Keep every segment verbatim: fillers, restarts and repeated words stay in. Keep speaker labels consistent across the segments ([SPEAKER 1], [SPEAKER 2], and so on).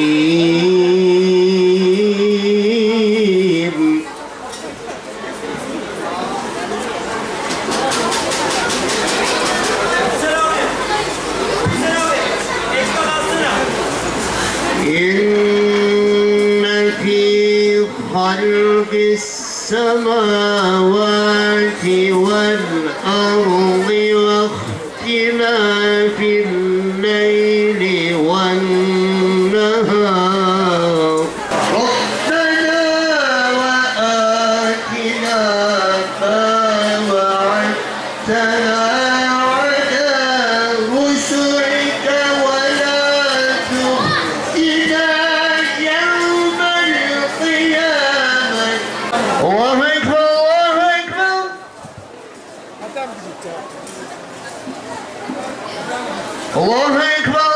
[SPEAKER 1] خلق السماوات والأرض واختلاف الليل والنهار ربنا وآتنا ما وعدتنا على رسلك ولا تخزنا يوم القيامة. الله أكبر الله أكبر. الله أكبر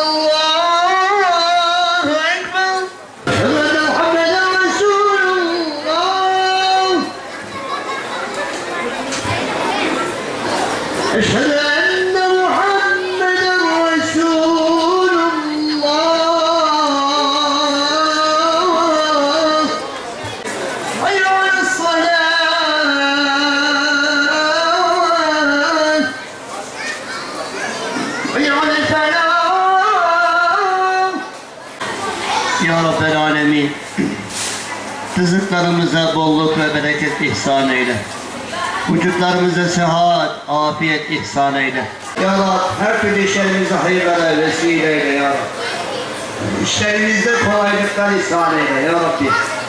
[SPEAKER 1] الله أكبر. أشهد أن محمدا رسول الله. أشهد أن محمدا رسول الله. حي على الصلاة. حي على الفلاح. Ya Rabbel Alemin, rızıklarımıza bolluk ve bereket ihsan eyle. Vücutlarımıza sıhhat, afiyet ihsan eyle. Ya Rab, her türlü işlerimize hayırlara vesile eyle ya Rab. İşlerimizde kolaylıklar ihsan eyle ya Rabbi.